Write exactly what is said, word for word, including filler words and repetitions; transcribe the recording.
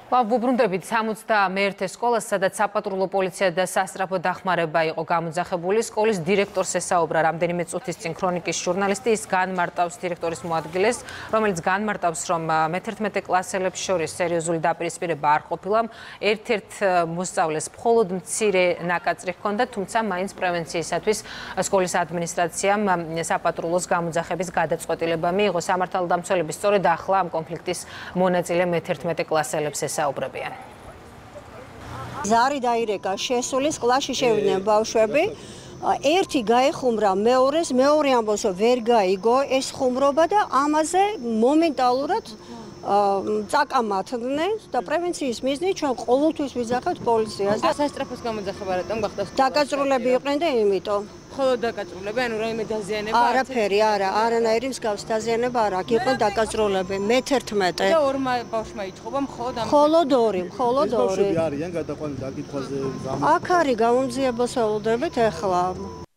ვუბრუნდებით სამოცდამეერთე სკოლას, სადაც საპატრულო პოლიცია და სასწრაფო დახმარება იყო გამოძახებული. სკოლის დირექტორს ესაუბრა რამდენიმე წუთის წინ ქრონიკის ჟურნალისტი. ის განმარტავს დირექტორის მოადგილეს, რომელიც განმარტავს, რომ მეთერთმეტე კლასელებს შორის სერიოზული დაპირისპირება არ ყოფილა. ერთ-ერთ მოსწავლეს მხოლოდ მცირე ნაკაწრი ჰქონდა, თუმცა მაინც პრევენციისათვის სკოლის ადმინისტრაციამ საპატრულოს გამოძახების გადაწყვეტილება მიიღო. სამართალდამცველები სწორედ ახლა ამ კონფლიქტის მონაწილე მეთერთმეტე კლასელებს საუბრებიან. ზარი დაირეკა შესულის კლასში შევიდნენ ბავშვები. ერთი გაეხუმრა მეორეს, მეორე ამბობს რომ ვერ გაიგო ეს ხუმრობა და ამაზე მომენტალურად წაკამათდნენ და პრევენციის მიზნით ჩვენ ყოველთვის ვიძახებთ პოლიციას და სასწრაფოს გამოძახება რატომ გახდა? დაკაწრულები იყვნენ და იმიტომ. მხოლოდ დაკაწრულები, ანუ რაიმე დაზიანება? არაფერი, არა, არანაირი მსგავსი დაზიანება არ აქვს. იყვნენ დაკაწრულები მეთერთმეტე. და ორმა ბავშვმა იწყობა მხოლოდ ამ მხოლოდ ორი, მხოლოდ ორი. ბავშვები არიან გადაყვანილი დაკითხვაზე? აქ არის გამომძიებელს ველოდებით ახლა.